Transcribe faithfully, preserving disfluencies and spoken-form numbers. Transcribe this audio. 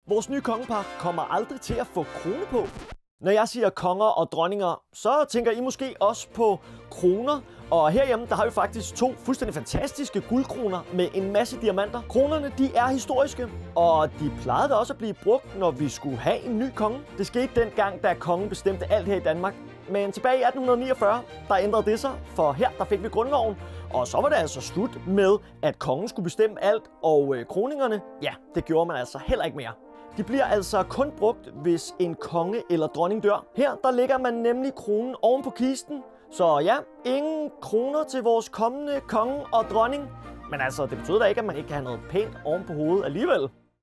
Vores nye kongepar kommer aldrig til at få krone på. Når jeg siger konger og dronninger, så tænker I måske også på kroner. Og herhjemme, der har vi faktisk to fuldstændig fantastiske guldkroner med en masse diamanter. Kronerne, de er historiske, og de plejede også at blive brugt, når vi skulle have en ny konge. Det skete dengang, da kongen bestemte alt her i Danmark. Men tilbage i atten niogfyrre, der ændrede det sig, for her der fik vi grundloven. Og så var det altså slut med, at kongen skulle bestemme alt, og øh, kroningerne, ja, det gjorde man altså heller ikke mere. De bliver altså kun brugt, hvis en konge eller dronning dør. Her der lægger man nemlig kronen oven på kisten. Så ja, ingen kroner til vores kommende konge og dronning. Men altså, det betyder da ikke, at man ikke kan have noget pænt oven på hovedet alligevel.